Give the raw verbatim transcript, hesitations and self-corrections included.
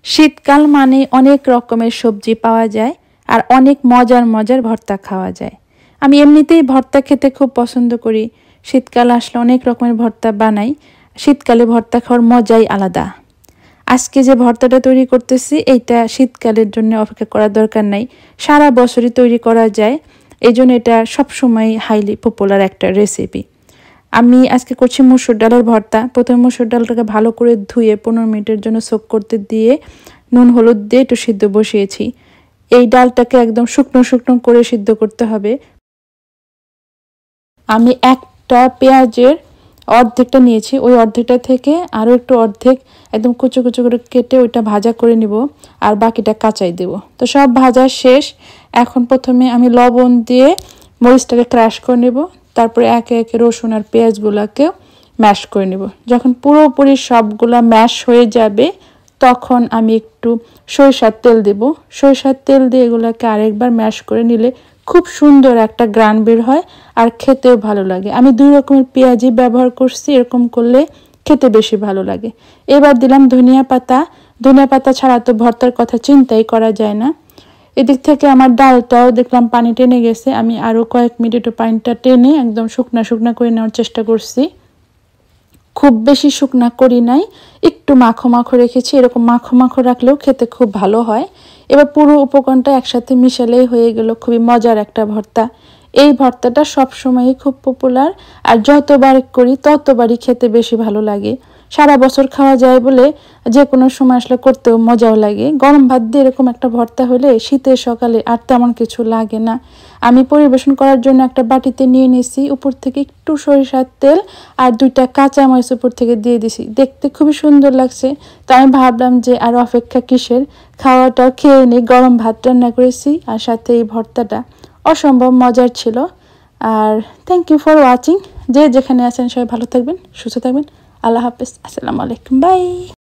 শীতকাল মানে অনেক রকমের সবজি পাওয়া যায় আর অনেক মজার মজার ভর্তা খাওয়া যায়। আমি এমনিতেই ভর্তা খেতে খুব পছন্দ করি। শীতকাল আসলে অনেক রকমের ভর্তা বানাই। শীতকালে ভর্তা খাওয়ার মজাই আলাদা। আজকে যে ভর্তাটা তৈরি করতেছি এইটা শীতকালের জন্য অপেক্ষা করার দরকার নাই, সারা বছরই তৈরি করা যায়। এই জন্য এটা সবসময় হাইলি পপুলার একটা রেসিপি। আমি আজকে করছি মসুর ডালের ভর্তা। প্রথমে মসুর ডালটাকে ভালো করে ধুয়ে পনেরো মিনিটের জন্য সোক করতে দিয়ে নুন হলুদ দিয়ে একটু সিদ্ধ বসিয়েছি। এই ডালটাকে একদম শুকনো শুকনো করে সিদ্ধ করতে হবে। আমি একটা পেঁয়াজের অর্ধেকটা নিয়েছি, ওই অর্ধেকটা থেকে আরও একটু অর্ধেক একদম কুচো কুচো করে কেটে ওইটা ভাজা করে নিব আর বাকিটা কাঁচাই দেব। তো সব ভাজা শেষ। এখন প্রথমে আমি লবণ দিয়ে মরিচটাকে ক্রাশ করে নেব, তারপরে একে একে রসুন আর পেঁয়াজগুলোকেও ম্যাশ করে নেব। যখন পুরোপুরি সবগুলা ম্যাশ হয়ে যাবে তখন আমি একটু সরিষার তেল দেব। সরিষার তেল দিয়ে এগুলোকে আরেকবার ম্যাশ করে নিলে খুব সুন্দর একটা গ্রান বের হয় আর খেতেও ভালো লাগে। আমি দুই রকমের পেঁয়াজই ব্যবহার করছি, এরকম করলে খেতে বেশি ভালো লাগে। এবার দিলাম ধনিয়া পাতা। ধনিয়া পাতা ছাড়া তো ভর্তার কথা চিন্তাই করা যায় না। এদিক থেকে আমার ডালটাও দেখলাম পানি টেনে গেছে। আমি আরও কয়েক মিনিট পানিটা টেনে একদম শুকনা শুকনা করে নেওয়ার চেষ্টা করছি। খুব বেশি শুকনা করি নাই, একটু মাখো মাখো রেখেছি। এরকম মাখো মাখো রাখলেও খেতে খুব ভালো হয়। এবার পুরো উপকরণটা একসাথে মিশালেই হয়ে গেল খুবই মজার একটা ভর্তা। এই ভর্তাটা সবসময়ই খুব পপুলার আর যতবার করি ততবারই খেতে বেশি ভালো লাগে। সারা বছর খাওয়া যায় বলে যে কোনো সময় আসলে করতেও মজাও লাগে। গরম ভাত দিয়ে এরকম একটা ভর্তা হলে শীতের সকালে আর তেমন কিছু লাগে না। আমি পরিবেশন করার জন্য একটা বাটিতে নিয়ে নিয়েছি, উপর থেকে একটু সরিষার তেল আর দুইটা কাঁচা মরিচ উপর থেকে দিয়ে দিছি। দেখতে খুবই সুন্দর লাগছে। তো আমি ভাবলাম যে আর অপেক্ষা কিসের, খাওয়াটা খেয়ে নিই। গরম ভাত রান্না করেছি আর সাথে এই ভর্তাটা অসম্ভব মজার ছিল। আর থ্যাংক ইউ ফর ওয়াচিং। যে যেখানে আছেন সবাই ভালো থাকবেন, সুস্থ থাকবেন। আল্লাহ হাফেজ, আসসালামু আলাইকুম, বাই।